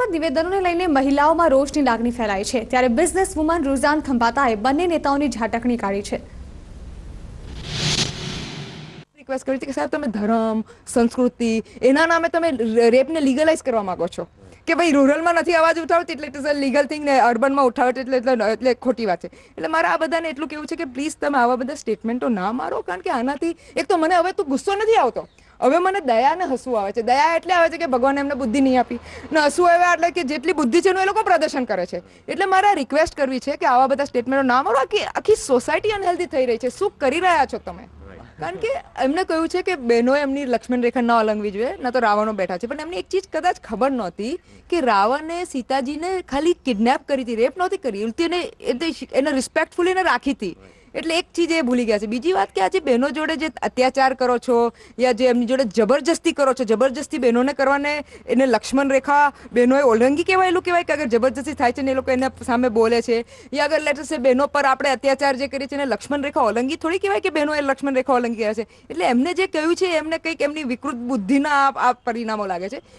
નિવેદનોને લઈને મહિલાઓમાં રોષની લાગણી ફેલાઈ છે, ત્યારે બિઝનેસ વુમન રૂઝાન ખંભાતાએ બંને નેતાઓની ઝાટકણી કાઢી છે. રિક્વેસ્ટ કરી હતી કે સાહેબ તમે ધર્મ સંસ્કૃતિ એના નામે તમે રેપને લીગલાઇઝ કરવા માંગો છો કે ભાઈ રૂરલમાં નથી અવાજ ઉઠાવતી એટલે it is a legal thing ને અર્બનમાં ઉઠાવતી એટલે ખોટી વાત છે. એટલે મારે આ બધાને એટલું કહેવું છે કે પ્લીઝ તમે આવા બધા સ્ટેટમેન્ટો ના મારો, કારણ કે આનાથી એક તો મને હવે તો ગુસ્સો નથી આવતો, હવે મને દયા ને હસવું આવે છે. દયા એટલે આવે છે કે ભગવાને એમને બુદ્ધિ નહીં આપી, ને હસવું આવે એટલે કે જેટલી બુદ્ધિ છે એનું એ લોકો પ્રદર્શન કરે છે. એટલે મારે રિક્વેસ્ટ કરવી છે કે આવા બધા સ્ટેટમેન્ટો ના મારો. આખી સોસાયટી અનહેલ્ધી થઈ રહી છે. શું કરી રહ્યા છો તમે? કારણ કે એમને કહ્યું છે કે બહેનોએ એમની લક્ષ્મણ રેખા ન ઓલંઘવી જોઈએ, ના તો રાવણો બેઠા છે. પણ એમને એક ચીજ કદાચ ખબર નહોતી કે રાવણે સીતાજીને ખાલી કિડનેપ કરી હતી, રેપ નહોતી કરી, એને રિસ્પેક્ટફુલી એને રાખી હતી. એટલે એક ચીજ એ ભૂલી ગયા છે. બીજી વાત કે આજે બહેનો જોડે જે અત્યાચાર કરો છો યા જે એમની જોડે જબરજસ્તી કરો છો, જબરજસ્તી બહેનોને કરવાને એને લક્ષ્મણ રેખા બહેનોએ ઓલંગી કહેવાયેલું કહેવાય કે અગર જબરજસ્તી થાય છે ને એ લોકો એના સામે બોલે છે, યા અગર લેટર છે બહેનો પર આપણે અત્યાચાર જે કરીએ છીએ એને લક્ષ્મણ રેખા ઓલંગી થોડી કહેવાય કે બહેનોએ લક્ષ્મણ રેખા ઓલંગી કર્યા છે. એટલે એમને જે કહ્યું છે એમને કંઈક એમની વિકૃત બુદ્ધિના આ પરિણામો લાગે છે.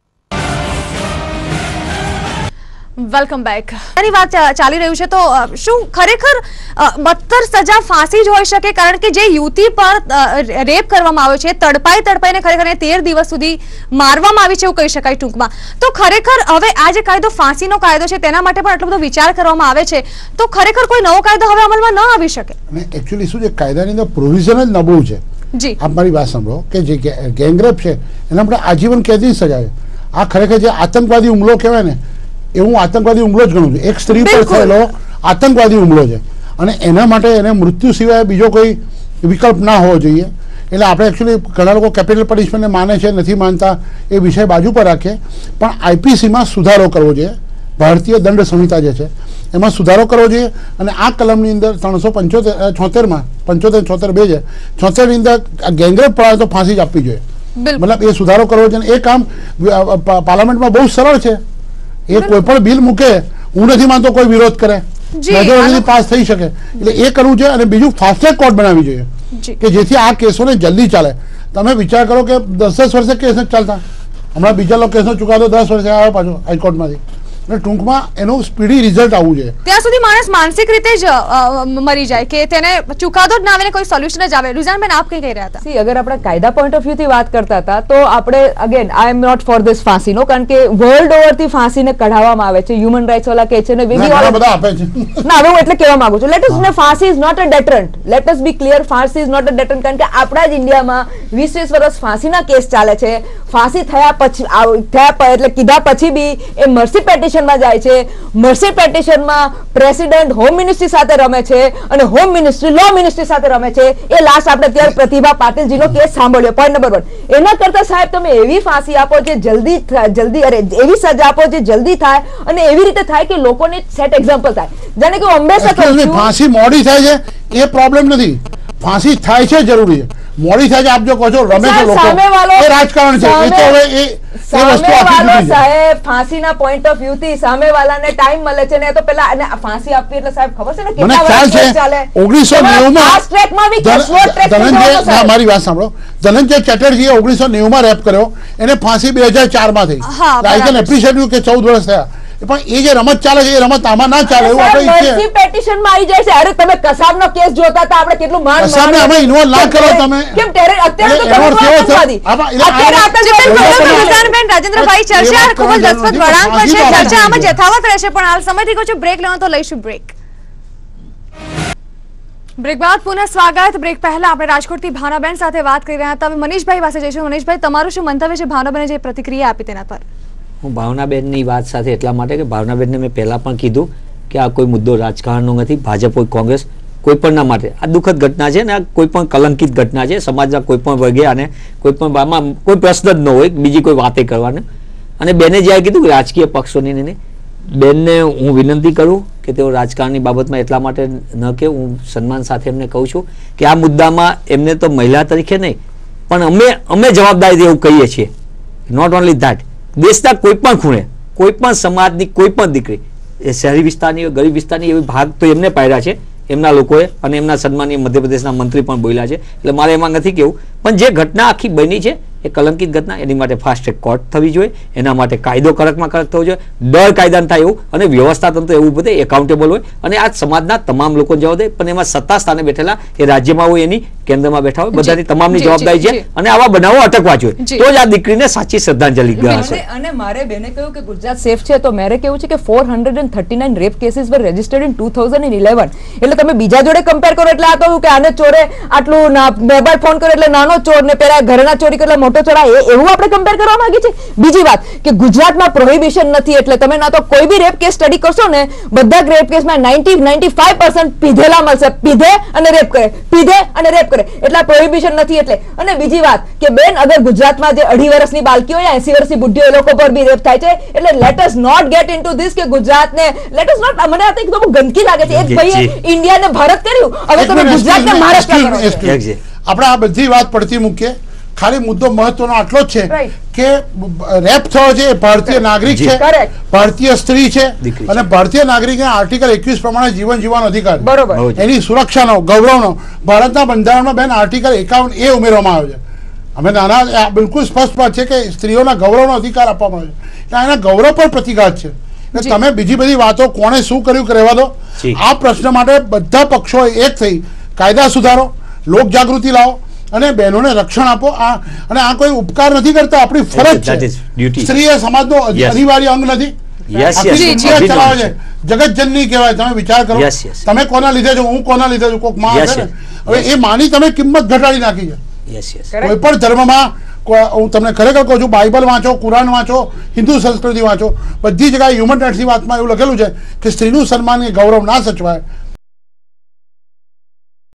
Welcome back. આની વાત ચાલી રહ્યું છે તો શું ખરેખર બદતર સજા ફાંસી જ હોઈ શકે? કારણ કે જે યુવતી પર રેપ કરવામાં આવ્યો છે, તડપાઈને ખરેખર 13 દિવસ સુધી મારવામાં આવી છે એવું કહી શકાય ટૂંકમાં. તો ખરેખર હવે આ જે કાયદો ફાંસીનો કાયદો છે તેના માટે પણ આટલો બધો વિચાર કરવામાં આવે છે, તો ખરેખર કોઈ નવો કાયદો હવે અમલમાં ન આવી શકે? એકચ્યુઅલી શું છે, કાયદાની અંદર પ્રોવિઝન જ નબળું છે. જી, આપ મારી વાત સાંભળો કે જે ગેંગરેપ છે એના આપણે આજીવન કેદની સજા છે. આ ખરેખર જે આતંકવાદી હુમલો કહેવાય ને એ હું આતંકવાદી હુમલો જ ગણું છું. એક સ્ત્રી પર થયેલો આતંકવાદી હુમલો છે અને એના માટે એને મૃત્યુ સિવાય બીજો કોઈ વિકલ્પ ના હોવો જોઈએ. એટલે આપણે એકચ્યુઅલી ઘણા લોકો કેપિટલ પનિશમેન્ટને માને છે, નથી માનતા, એ વિષય બાજુ પર રાખીએ. પણ આઈપીસીમાં સુધારો કરવો જોઈએ. ભારતીય દંડ સંહિતા જે છે એમાં સુધારો કરવો જોઈએ અને આ કલમની અંદર 375 2 છે, 76 ની અંદર ગેંગરેપ પડાવે તો ફાંસી જ આપવી જોઈએ. મતલબ એ સુધારો કરવો જોઈએ. એ કામ પાર્લામેન્ટમાં બહુ સરળ છે. એ કોઈ પણ બિલ મૂકે, હું નથી માનતો કોઈ વિરોધ કરે, મેજોરિટી પાસ થઈ શકે. એટલે એ કરવું છે. અને બીજું ફાસ્ટ ટ્રેક કોર્ટ બનાવવી જોઈએ કે જેથી આ કેસોને જલ્દી ચાલે. તમે વિચાર કરો કે 10 વર્ષે કેસ નથી ચાલતા. હમણાં બીજા લોકો કેસનો ચુકાદો 10 વર્ષે આવ્યો પાછો હાઈકોર્ટમાંથી. એટલે ટૂંકમાં એનું સ્પીડી રિઝલ્ટ આવવું જોઈએ. ત્યાં સુધી માણસ માનસિક રીતે જ મરી જાય કે તેને ચુકાદો જ ના આવે, કોઈ સોલ્યુશન જ આવે. રૂઝાનબેન, આપ કઈ કહી રહ્યા હતા? સી, અગર આપણે કાયદા પોઈન્ટ ઓફ વ્યૂ થી વાત કરતા હતા તો આપણે again I am not for this ફાંસીનો, કારણ કે વર્લ્ડ ઓવર થી ફાંસીને કઢાવવામાં આવે છે. હ્યુમન રાઇટ્સ વાળા કહે છે ને બધા આપે છે. ના, હવે હું એટલે કહેવા માંગુ છું, લેટ અસ ને ફાંસી is not a deterrent. Let us be clear, ફાંસી ઇઝ નોટ અ ડેટરન્ટ. કારણ કે આપણા જ ઇન્ડિયામાં 20 વર્ષ ફાંસીના કેસ ચાલે છે. ફાંસી થયા પછી એટલે કીધા પછી બી એ મર્સી પેટિશનમાં જાય છે. મર્સી પેટિશનમાં પ્રેસિડેન્ટ હોમ મિનિસ્ટ્રી સાથે રમે છે અને હોમ મિનિસ્ટ્રી લો મિનિસ્ટ્રી સાથે રમે છે. એ લાસ્ટ આપણે ત્યારે પ્રતિભા પાટીલજીનો કેસ સાંભળ્યો. Point number 1. એના કરતા સાહેબ તમે એવી ફાંસી આપો જે જલ્દી એવી સજા આપો જે જલ્દી થાય અને એવી રીતે થાય કે લોકોને સેટ એક્ઝામ્પલ થાય. જાણે કે હંમેશા ફાંસી મોડી થાય છે એ પ્રોબ્લેમ નથી, ફાંસી થાય છે જરૂરી છે. મોડી થાય છે આપ જો કહો છો રમે છે લોકો, એ રાજકારણ છે. એ તો હવે એ સાહેબ ફાંસીના પોઈન્ટ ઓફ વ્યૂ થી સામેવાળાને ટાઈમ મળે છે ને તો પેલા અને ફાંસી આપવી એટલે સાહેબ ખબર છે ને કેટલા વર્ષ ચાલે. 1990 મારી વાત સાંભળો, ધનંજય ચેટર્જીએ 1990 માં રેપ કર્યો, એને ફાંસી 2004 માં થઈ. આઈ કેન એપ્રિશિએટ યુ કે 14 વર્ષ થયા. પણ એ જે રમત ચાલે છે એ રમત આમાં ના ચાલે એવું આપણે ઈચ્છીએ. પેટિશન માં આવી જાય છે. અરે તમે કસાબનો કેસ જોતા હતા, આપણે કેટલું માન કસાબને આમાં ઇન્વોલ્વ ના કરો તમે. કેમ અત્યારે રૂઝાનબેન, રાજેન્દ્રભાઈ, ચર્ચા ખૂબ જ રસપ્રદ વળાંક પર છે. ચર્ચા આમાં યથાવત રહેશે, પણ હાલ સમયથી કહું છું બ્રેક લેવાનો તો લઈશું બ્રેક. બ્રેક બાદ પુનઃ સ્વાગત. બ્રેક પહેલા આપણે રાજકોટથી ભાવનાબેન સાથે વાત કરી રહ્યા હતા. હવે મનીષભાઈ પાસે જઈશું. મનીષભાઈ, તમારું શું મંતવ્ય છે ભાવનાબેને જે પ્રતિક્રિયા આપી તેના પર? હું ભાવનાબેનની વાત સાથે એટલા માટે કે ભાવનાબેનને મેં પહેલાં પણ કીધું કે આ કોઈ મુદ્દો રાજકારણનો નથી. ભાજપ હોય કોંગ્રેસ કોઈ પણના માટે આ દુઃખદ ઘટના છે ને આ કોઈ પણ કલંકિત ઘટના છે. સમાજના કોઈ પણ વર્ગે અને કોઈ પણ આમાં કોઈ પ્રશ્ન જ ન હોય બીજી કોઈ વાતે કરવાને. અને બેને જ્યારે કીધું કે રાજકીય પક્ષોની નહીં, બેનને હું વિનંતી કરું કે તેઓ રાજકારણની બાબતમાં એટલા માટે ન કે હું સન્માન સાથે એમને કહું છું કે આ મુદ્દામાં એમને તો મહિલા તરીકે નહીં પણ અમે જવાબદારી એવું કહીએ છીએ. નોટ ઓનલી ધેટ, દેશના કોઈ પણ ખૂણે કોઈ પણ સમાજની કોઈ પણ દીકરી, એ શહેરી વિસ્તારની ગરીબ વિસ્તારની એવી ભાગ તો એમને પાડ્યા છે એમના લોકોએ અને એમના સન્માનીય મધ્યપ્રદેશના મંત્રી પણ બોલ્યા છે. એટલે મારે એમાં નથી કેવું, પણ જે ઘટના આખી બની છે એ કલંકિત ઘટના, એની માટે ફાસ્ટ ટ્રેક કોર્ટ થવી જોઈએ, એના માટે કાયદો કડકમાં કડક થવો જોઈએ, ડર કાયદાને થાય એવું, અને વ્યવસ્થા તંત્ર એવું બધે એકાઉન્ટેબલ હોય, અને આ સમાજના તમામ લોકો જવા દે, પણ એમાં સત્તા સ્થાને બેઠેલા એ રાજ્યમાં હોય એની કેન્દ્રમાં બેઠા હોય, બધાની તમામની જવાબદારી છે, અને આવા બનાવો અટકવા જોઈએ, તો જ આ દીકરીને સાચી શ્રદ્ધાંજલિ ગણાશે. અને મારે બેને કહ્યું કે ગુજરાત સેફ છે, તો મારે કેવું છે કે 439 rape cases were registered in 2011. એટલે તમે બીજા જોડે કમ્પેર કરો એટલે આ કહ્યું કે આને ચોરે આટલું મોબાઈલ ફોન કર્યો એટલે નાનો ચોર ને પેલા ઘરના ચોરી કર્યો મોટો ચોર, એવું આપણે કમ્પેર કરવા માંગીએ છીએ. બીજી વાત કે ગુજરાતમાં પ્રોહિબિશન નથી, એટલે તમે ના તો કોઈ બી રેપ કેસ સ્ટડી કરશો ને, બધા રેપ કેસમાં 95% પીધેલા મળશે, પીધે અને રેપ કરે, પીધે અને રેપ કરે, એટલે પ્રોહિબિશન નથી. એટલે અને બીજી વાત કે બેન, અગર ગુજરાતમાં જે 2.5 વર્ષની બાળકી હોય 80 વર્ષની બુઢીઓ, એ લોકો પર બી રેપ થાય છે, એટલે let us not get into this કે ગુજરાતને લેટ અસ નોટ, મને આ તો એકદમ ગંદકી લાગે છે. એક ભાઈએ ઇન્ડિયા ને ભારત કર્યું, હવે તમે ગુજરાતને મહારાષ્ટ્ર કરો છો. આપણે આ બધી વાત પડતી મૂકીએ, ખાલી મુદ્દો મહત્વનો આટલો જ છે કે રેપ થયો છે એ ભારતીય નાગરિક છે, ભારતીય સ્ત્રી છે, અને ભારતીય નાગરિકને આર્ટિકલ 21 પ્રમાણે જીવન જીવવાનો અધિકાર, બરોબર, એની સુરક્ષાનો, ગૌરવનો ભારતના બંધારણમાં બેન આર્ટિકલ 51A ઉમેરવામાં આવ્યો છે. અમે નાના બિલકુલ સ્પષ્ટ વાત છે કે સ્ત્રીઓના ગૌરવનો અધિકાર આપવામાં આવ્યો છે, એના ગૌરવ પર પ્રતિઘાત છે. તમે બીજી બધી વાતો કોણે શું કર્યું રહેવા દો. આ પ્રશ્ન માટે બધા પક્ષો એક થઈ કાયદા સુધારો, લોક જાગૃતિ લાવો અને બહેનોને રક્ષણ આપો. અને આ કોઈ ઉપકાર નથી કરતા, આપણી ફરજ છે. સ્ત્રી એ સમાજનો અનિવાર્ય અંગ નથી, ચલાવે છે, જગતજનની કહેવાય. તમે વિચાર કરો, તમે કોના લીધે છો, હું કોના લીધે છું, કોઈક માં હશે ને, હવે એ માની તમે કિંમત ઘટાડી નાખી છે. કોઈ પણ ધર્મમાં હું તમને ખરેખર કહું છું, બાઇબલ વાંચો, કુરાન વાંચો, હિન્દુ સંસ્કૃતિ વાંચો, બધી જગ્યાએ હ્યુમન રાઇટ્સની વાતમાં એવું લખેલું છે કે સ્ત્રીનું સન્માન કે ગૌરવ ના સચવાય